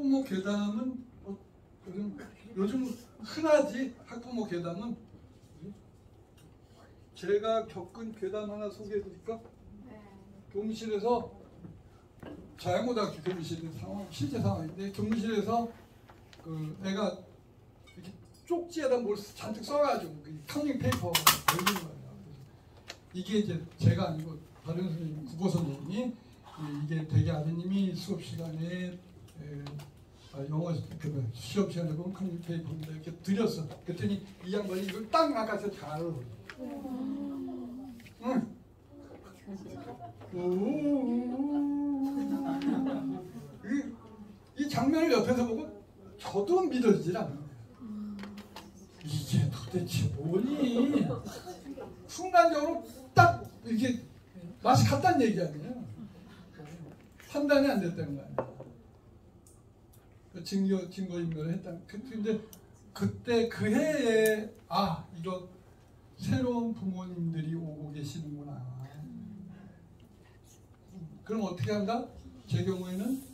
학부모 괴담은 요즘 흔하지. 학부모 괴담은 제가 겪은 괴담 하나 소개해드릴까? 교무실에서 자양고등학교 교무실 상황, 실제 상황인데 교무실에서 그 애가 이렇게 쪽지에다 뭘 잔뜩 써가지고 커닝 페이퍼 걸리는 거예요. 이게 이제 제가 아니고 다른 선생님, 국어 선생님이 이게 되게 아드님이 수업 시간에 영어 시험 시간에 보면 커닝 페이퍼입니다 이렇게 드렸어. 그랬더니 이 양반이 이걸 딱 낚아서 잘 응. 이 장면을 옆에서 보고 저도 믿어지질 않아요. 이게 도대체 뭐니? 순간적으로 딱 이게 맛이 갔다는 얘기 아니에요. 판단이 안 됐다는 거 아니에요. 증거인멸을 했다. 근데 그때 그 해에 이거 새로운 부모님들이 오고 계시는구나. 그럼 어떻게 한다? 제 경우에는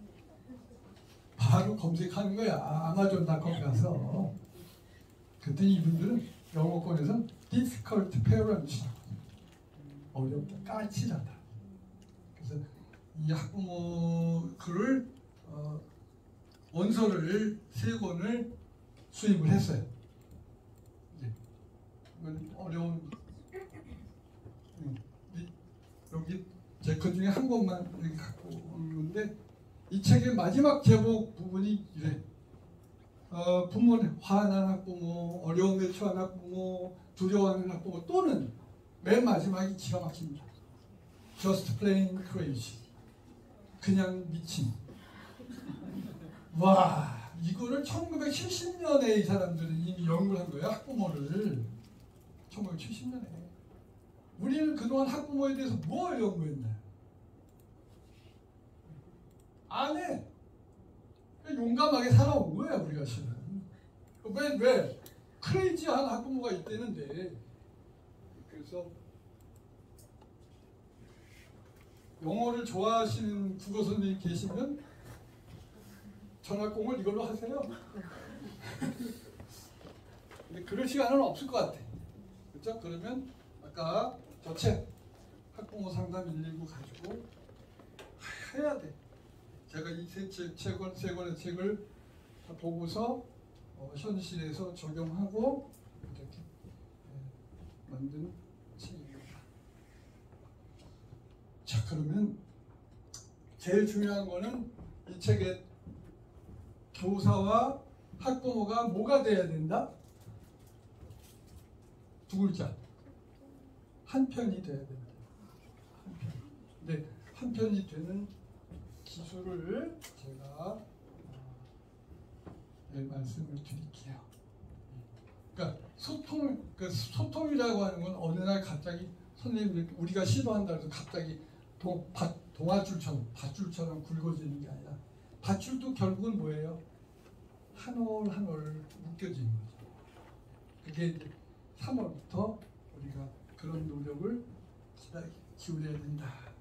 바로 검색하는 거야. 아마존닷컴 가서. 그랬더니 이분들은 영어권에서 difficult parents, 어렵다, 까칠하다. 그래서 이 학부모 글을 원서를 3권을 수입을 했어요. 이건 어려운 여기 제 그 중에 한 권만 여기 갖고 오는데 이 책의 마지막 제목 부분이 이래. 부모는 화난 학부모, 어려움에 처한 학부모, 두려워하는 학부모 또는 맨 마지막이 기가 막힙니다. Just plain crazy. 그냥 미친. 와, 이거를 1970년에 이 사람들은 이미 연구를 한 거예요. 학부모를. 1970년에. 우리는 그동안 학부모에 대해서 뭘 연구했나요? 안 해. 용감하게 살아온 거야, 우리가 실은. 왜? 크레이지한 학부모가 있다는데. 그래서 영어를 좋아하시는 국어 선생님 계시면 전학공을 이걸로 하세요. 근데 그럴 시간은 없을 것 같아. 그렇죠? 그러면 아까 저 책 학부모 상담 119 가지고 해야 돼. 제가 이 세 권의 책을 다 보고서 현실에서 적용하고 이렇게 만든 책입니다. 자, 그러면 제일 중요한 거는 이 책의 교사와 학부모가 뭐가 돼야 된다? 2글자. 한 편이 돼야 된다. 한 편. 근데 한 편이 되는 기술을 제가 말씀을 드릴게요. 그러니까 소통이라고 하는 건 어느 날 갑자기 선생님들 우리가 시도한다 해서 갑자기 동아줄처럼 밧줄처럼 굵어지는 게 아니라 밧줄도 결국은 뭐예요? 한 올 한 올 묶여지는 거죠. 그게 이제 3월부터 우리가 그런 노력을 기울여야 된다.